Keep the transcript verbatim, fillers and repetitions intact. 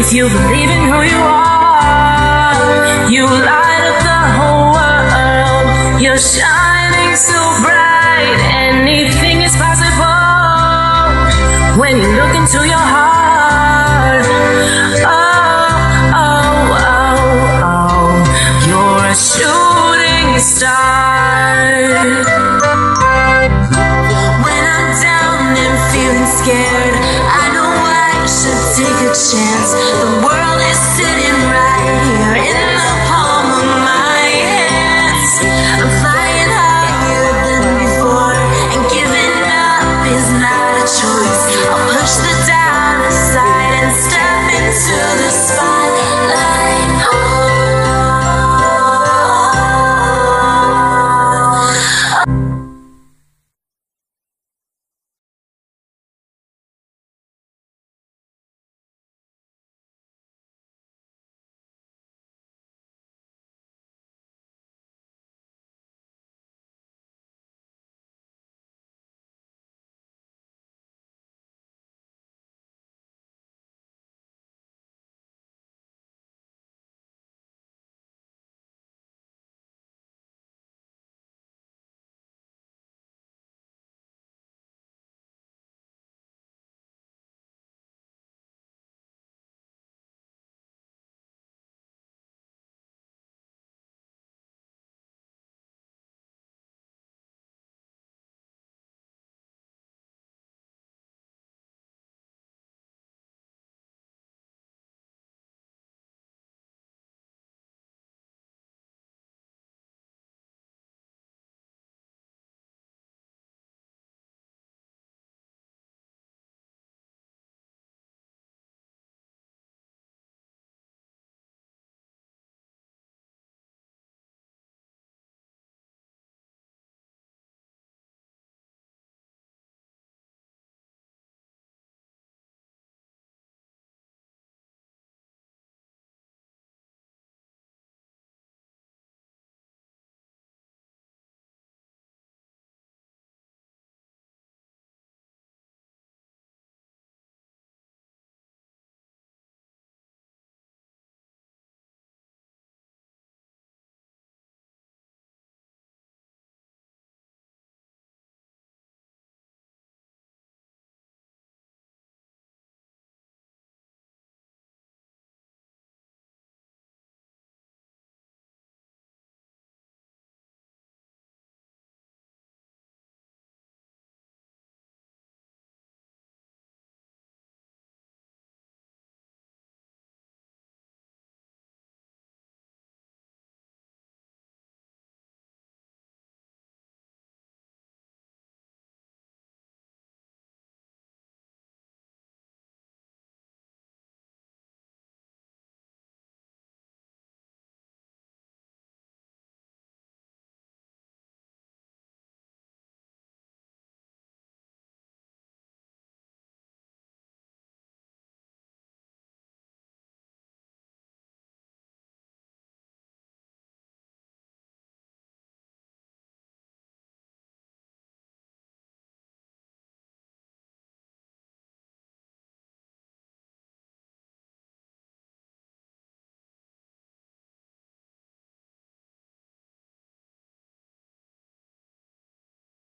If you believe in who you are, you light up the whole world. You're shining so bright, anything is possible when you look into your heart. Oh, oh, oh, oh, you're a shooting star. When I'm down and feeling scared, I know I should take a chance. The world is sitting